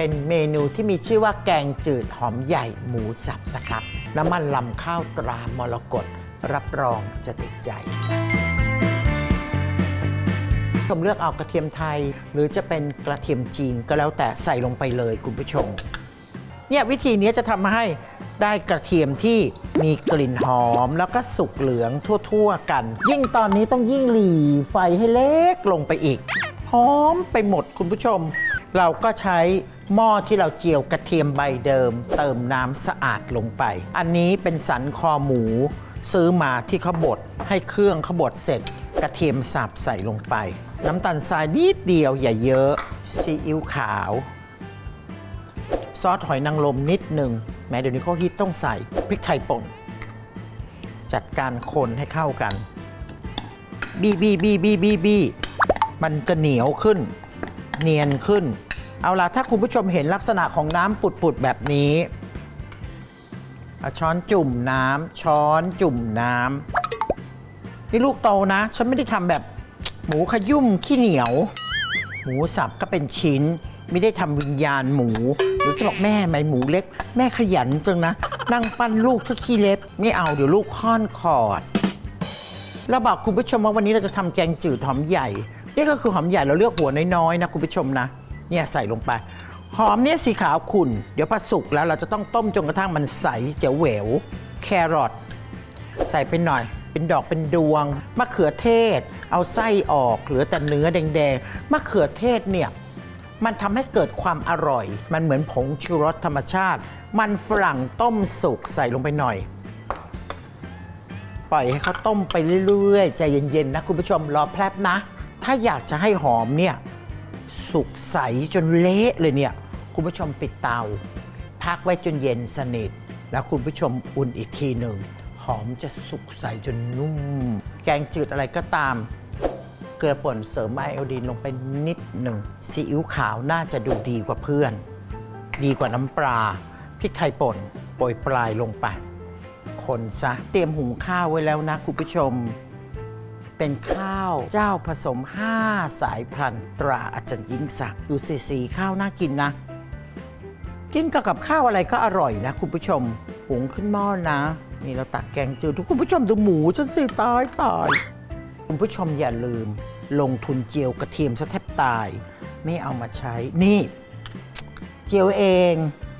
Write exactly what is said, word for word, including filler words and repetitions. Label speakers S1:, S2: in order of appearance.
S1: เป็นเมนูที่มีชื่อว่าแกงจืดหอมใหญ่หมูสับนะครับน้ำมันลำข้าวตรามรกตรับรองจะติดใจชมเลือกเอากระเทียมไทยหรือจะเป็นกระเทียมจีนก็แล้วแต่ใส่ลงไปเลยคุณผู้ชมเนี่ยวิธีนี้จะทำให้ได้กระเทียมที่มีกลิ่นหอมแล้วก็สุกเหลืองทั่วๆกันยิ่งตอนนี้ต้องยิ่งหลีไฟให้เล็กลงไปอีกหอมไปหมดคุณผู้ชมเราก็ใช้หม้อที่เราเจียวกระเทียมใบเดิมเติมน้ำสะอาดลงไปอันนี้เป็นสันคอหมูซื้อมาที่เขาบดให้เครื่องเขาบดเสร็จกระเทียมสับใส่ลงไปน้ำตาลทรายนิดเดียวอย่าเยอะซีอิ๊วขาวซอสหอยนางรมนิดหนึ่งแม้เดี๋ยวนี้เขาฮิตต้องใส่พริกไทยป่นจัดการคนให้เข้ากันบีบีบีบีบีบีมันจะเหนียวขึ้นเนียนขึ้นเอาล่ะถ้าคุณผู้ชมเห็นลักษณะของน้ำปุดๆแบบนี้เอาช้อนจุ่มน้ำช้อนจุ่มน้ำนี่ลูกโตนะฉันไม่ได้ทำแบบหมูขยุ่มขี้เหนียวหมูสับก็เป็นชิ้นไม่ได้ทำวิญญาณหมูหรือจะบอกแม่ไหมหมูเล็กแม่ขยันจังนะนั่งปั้นลูกทุกขี้เล็บไม่เอาเดี๋ยวลูกค่อนคอดเราบอกคุณผู้ชมว่าวันนี้เราจะทำแกงจืดหอมใหญ่นี่ก็คือหอมใหญ่เราเลือกหัวน้อยๆนะคุณผู้ชมนะเนี่ยใส่ลงไปหอมเนี่ยสีขาวขุ่นเดี๋ยวพอสุกแล้วเราจะต้องต้มจนกระทั่งมันใสเจ๋วเหววแครอทใส่ไปหน่อยเป็นดอกเป็นดวงมะเขือเทศเอาไส้ออกเหลือแต่เนื้อแดงๆมะเขือเทศเนี่ยมันทำให้เกิดความอร่อยมันเหมือนผงชูรสธรรมชาติมันฝรั่งต้มสุกใส่ลงไปหน่อยปล่อยให้เขาต้มไปเรื่อยๆใจเย็นๆนะคุณผู้ชมรอแป๊บนะถ้าอยากจะให้หอมเนี่ยสุกใสจนเละเลยเนี่ยคุณผู้ชมปิดเตาพักไว้จนเย็นสนิทแล้วคุณผู้ชมอุ่นอีกทีหนึ่งหอมจะสุกใสจนนุ่มแกงจืดอะไรก็ตามเกลือป่นเสริมไอโอดีนลงไปนิดหนึ่งซีอิ๊วขาวน่าจะดูดีกว่าเพื่อนดีกว่าน้ำปลาพริกไทยป่นโปรยปลายลงไปคนซะเตรียมหุงข้าวไว้แล้วนะคุณผู้ชมเป็นข้าวเจ้าผสมห้าสายพันธุ์ตราอาจารย์ยิ่งศักดิ์ดูสีสีข้าวน่ากินนะกินกับกับข้าวอะไรก็อร่อยนะคุณผู้ชมหุงขึ้นหม้อนะนี่เราตักแกงจืดทุกคุณผู้ชมดูหมูจนสิตายตายคุณผู้ชมอย่าลืมลงทุนเจียวกระเทียมซะแทบตายไม่เอามาใช้นี่เจียวเอง